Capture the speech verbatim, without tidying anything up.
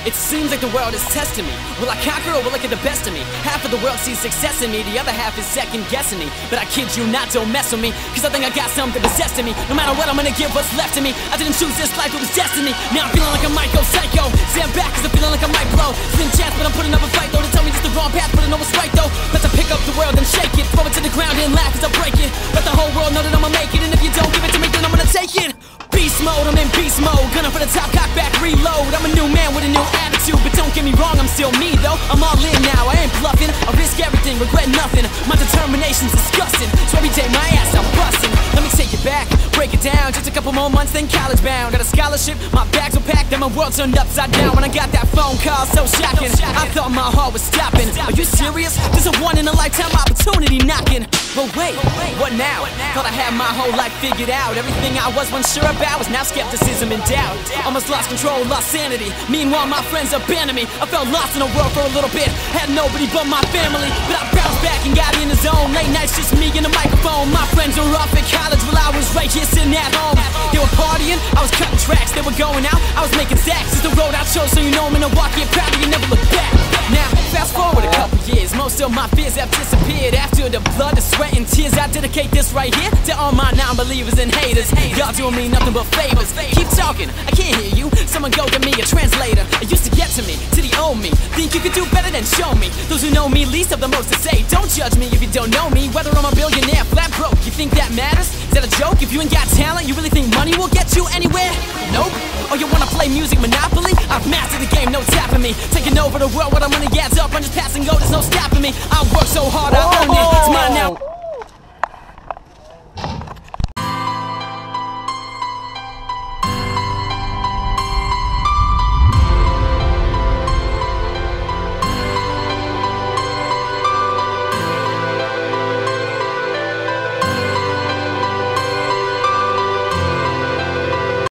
It seems like the world is testing me. Will I conquer or will it get the best of me? Half of the world sees success in me, the other half is second guessing me. But I kid you not, don't mess with me, cause I think I got something possessed in me. No matter what, I'm gonna give what's left of me. I didn't choose this life, it was destiny. Now I'm feeling like I might go psycho. Stand back cause I'm feeling like I might blow. Slim chance but I'm putting up a fight though. They tell me just the wrong path but I know what's right though. Let's pick up the world and shake it. Throw it to the ground and laugh as I break it. Let the whole world know that I'ma make it. And if you don't give it to me then I'm gonna take it. Beast mode, I'm in beast mode. Gunning for the top, cock back, reload. I'm a new man with a new attitude, but don't get me wrong, I'm still me though. I'm all in now, I ain't bluffing. I risk everything, regret nothing. My determination's disgusting, so every day my ass I'm busting. Let me take it back, break it down. Just a couple more months, then college bound. Got a scholarship, my bags were packed, then my world turned upside down. When I got that phone call, so shocking, I thought my heart was stopping. Are you serious? There's a one in a lifetime opportunity knocking. But wait, what now? Thought I had my whole life figured out. Everything I was once sure about was now skepticism and doubt. Almost lost control, lost sanity. Meanwhile my friends abandoned me. I felt lost in the world for a little bit. Had nobody but my family, but I bounced back and got in the zone. Late nights just me and the microphone. My friends were off at college while I was right here sitting at home. They were partying, I was cutting tracks. They were going out, I was making stacks. It's the road I chose, so you know I'm in Milwaukee and proud of you, never look back. Now, fast forward a couple years, most of my fears have disappeared. After the blood, the sweat and tears, I dedicate this right here to all my non-believers and haters. Y'all doing me nothing but favors. Keep talking, I can't hear you. Someone go get me a translator. It used to get to me, to the old me. Think you could do better than show me. Those who know me least have the most to say. Don't judge me if you don't know me. Whether I'm a billionaire, flat broke, you think that matters? Is that a joke? If you ain't got talent, you really think money will get you anywhere? Nope. Or you wanna play music Monopoly? I've mastered the game, no tapping me. Taking over the world, what I'm gonna get up. I'm just passing go, there's no stopping me. I work so hard, I earned it. It's mine now.